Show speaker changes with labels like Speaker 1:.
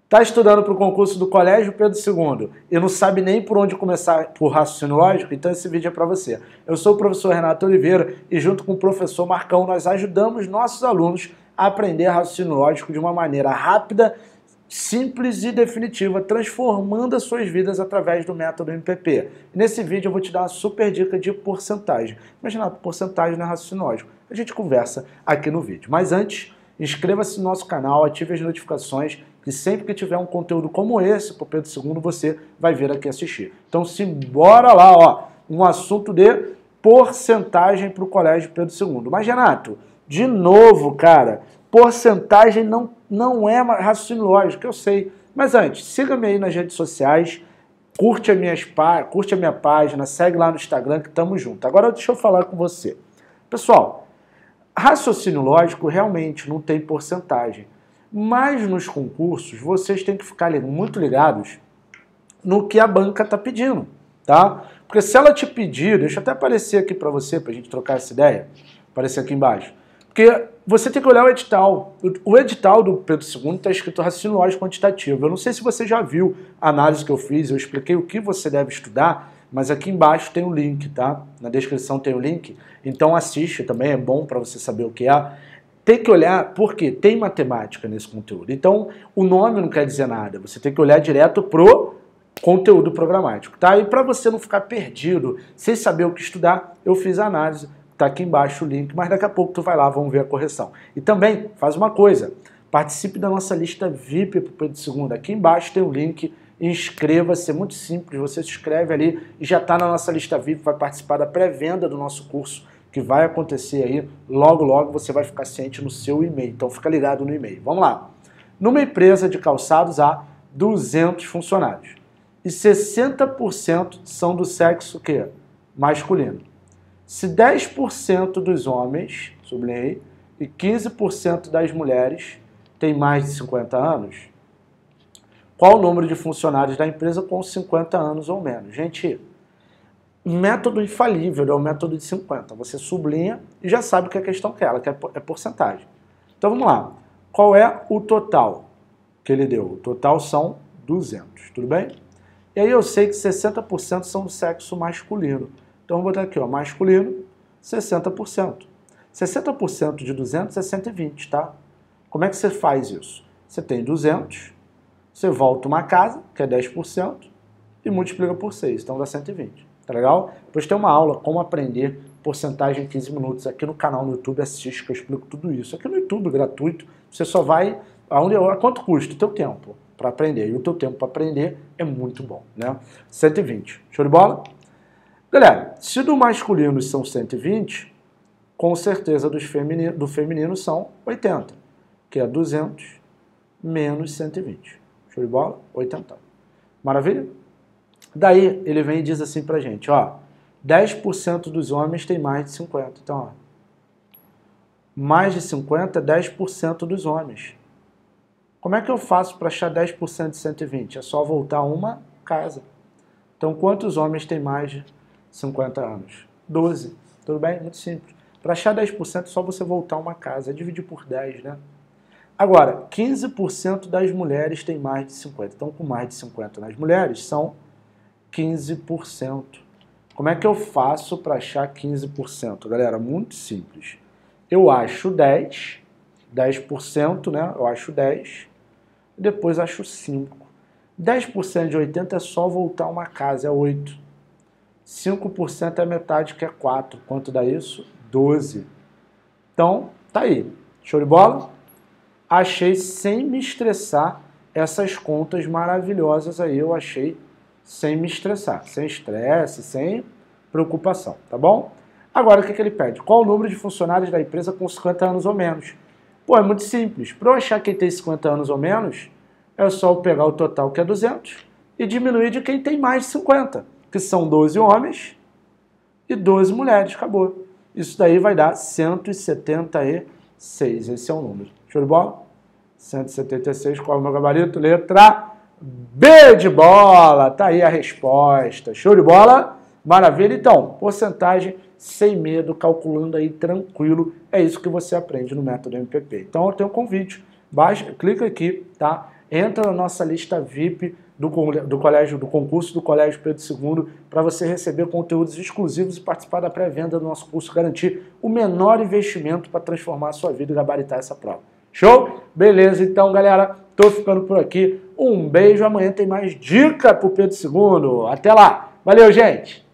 Speaker 1: Está estudando para o concurso do Colégio Pedro II e não sabe nem por onde começar por raciocínio lógico? Então esse vídeo é para você. Eu sou o professor Renato Oliveira e junto com o professor Marcão nós ajudamos nossos alunos a aprender raciocínio lógico de uma maneira rápida, simples e definitiva, transformando as suas vidas através do método MPP. Nesse vídeo eu vou te dar uma super dica de porcentagem. Imagina, porcentagem não é raciocínio lógico. A gente conversa aqui no vídeo. Mas antes, inscreva-se no nosso canal, ative as notificações, que sempre que tiver um conteúdo como esse para o Pedro II, você vai vir aqui assistir. Então, simbora lá, ó, um assunto de porcentagem para o Colégio Pedro II. Mas, Renato, de novo, cara, porcentagem não é raciocínio lógico, eu sei. Mas antes, siga-me aí nas redes sociais, curte a minha página, segue lá no Instagram que tamo junto. Agora deixa eu falar com você. Pessoal, raciocínio lógico realmente não tem porcentagem. Mas nos concursos, vocês têm que ficar muito ligados no que a banca está pedindo, tá? Porque se ela te pedir, deixa eu até aparecer aqui para você, para a gente trocar essa ideia, aparecer aqui embaixo. Porque você tem que olhar o edital. O edital do Pedro II está escrito raciocínio lógico quantitativo. Eu não sei se você já viu a análise que eu fiz, eu expliquei o que você deve estudar, mas aqui embaixo tem o link, tá? Na descrição tem o link, então assiste também, é bom para você saber o que é. Tem que olhar, porque tem matemática nesse conteúdo. Então, o nome não quer dizer nada. Você tem que olhar direto pro conteúdo programático, tá? E para você não ficar perdido, sem saber o que estudar, eu fiz a análise, tá aqui embaixo o link, mas daqui a pouco tu vai lá, vamos ver a correção. E também, faz uma coisa, participe da nossa lista VIP pro Pedro II. Aqui embaixo tem o link, inscreva-se, é muito simples, você se inscreve ali e já está na nossa lista VIP, vai participar da pré-venda do nosso curso, que vai acontecer aí, logo você vai ficar ciente no seu e-mail. Então fica ligado no e-mail. Vamos lá. Numa empresa de calçados há 200 funcionários. E 60% são do sexo quê? Masculino. Se 10% dos homens, sublinhei, e 15% das mulheres têm mais de 50 anos, qual o número de funcionários da empresa com 50 anos ou menos? Gente, método infalível é o método de 50. Você sublinha e já sabe o que a questão quer, ela quer é porcentagem. Então vamos lá. Qual é o total que ele deu? O total são 200, tudo bem? E aí eu sei que 60% são do sexo masculino. Então vou botar aqui, ó, masculino, 60%. 60% de 200 é 120, tá? Como é que você faz isso? Você tem 200, você volta uma casa, que é 10%, e multiplica por 6, então dá 120. Tá legal? Depois tem uma aula como aprender porcentagem em 15 minutos aqui no canal no YouTube, assiste que eu explico tudo isso. Aqui no YouTube, gratuito, você só vai a quanto custa o teu tempo para aprender. E o teu tempo para aprender é muito bom, né? 120. Show de bola? Galera, se do masculino são 120, com certeza do feminino são 80, que é 200 menos 120. Show de bola? 80. Maravilha? Daí ele vem e diz assim pra gente, ó, 10% dos homens tem mais de 50. Então, ó, mais de 50 é 10% dos homens. Como é que eu faço para achar 10% de 120? É só voltar uma casa. Então, quantos homens têm mais de 50 anos? 12. Tudo bem? Muito simples. Para achar 10% é só você voltar uma casa. É dividir por 10, né? Agora, 15% das mulheres têm mais de 50. Então, com mais de 50 nas mulheres, são 15%. Como é que eu faço para achar 15%? Galera, muito simples. Eu acho 10%, né? Eu acho 10, e depois acho 5. 10% de 80 é só voltar uma casa, é 8. 5% é metade, que é 4. Quanto dá isso? 12. Então, tá aí. Show de bola? Achei sem me estressar essas contas maravilhosas aí, eu achei sem me estressar, sem estresse, sem preocupação, tá bom? Agora, o que ele pede? Qual o número de funcionários da empresa com 50 anos ou menos? Pô, é muito simples. Para eu achar quem tem 50 anos ou menos, é só eu pegar o total, que é 200, e diminuir de quem tem mais de 50, que são 12 homens e 12 mulheres. Acabou. Isso daí vai dar 176. Esse é o número. Show de bola? 176. Qual é o meu gabarito? Letra B de bola, tá aí a resposta. Show de bola? Maravilha. Então, porcentagem sem medo, calculando aí tranquilo. É isso que você aprende no método MPP. Então, eu tenho um convite. Baixa, clica aqui, tá? entra na nossa lista VIP do concurso do Colégio Pedro II para você receber conteúdos exclusivos e participar da pré-venda do nosso curso, garantir o menor investimento para transformar a sua vida e gabaritar essa prova. Show? Beleza, então galera, tô ficando por aqui. Um beijo, amanhã tem mais dica pro Pedro II. Até lá. Valeu, gente!